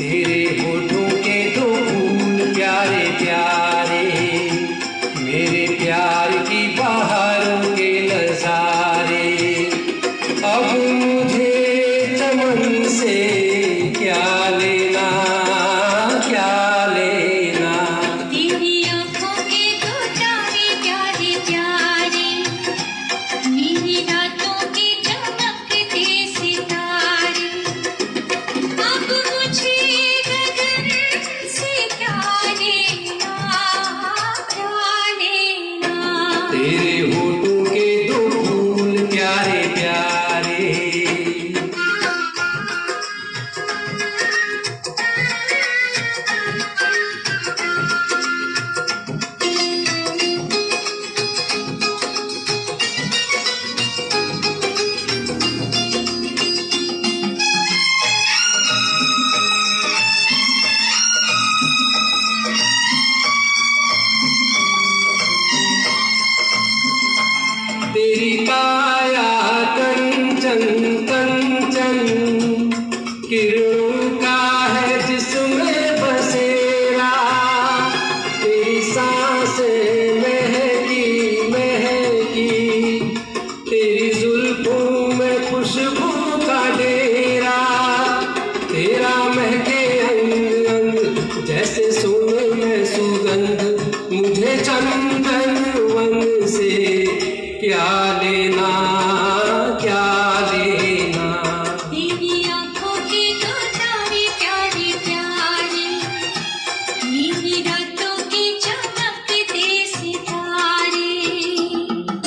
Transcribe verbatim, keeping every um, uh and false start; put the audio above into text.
तेरे होठों के दो फूल प्यारे प्यारे, मेरे प्यार की बहारों के नजारे। अब मुझे चमन से क्या लेना, क्या लेना। तेरी आँखों के दो तारे प्यारे प्यारे, मेरी रातों के चमकते सितारे। अब मुझे गगन से क्या लेना, क्या लेना। तेरे होठों के दो फूल प्यारे प्यारे। तेरी काया कंचन कंचन, किरणों का है जिसमें बसेरा। तेरी सांसें महकी महकी, तेरी जुल्फों में खुशबू का डेरा। तेरा महके अंग अंग जैसे सोने में सुगंध, मुझे चंदन वन से क्या लेना।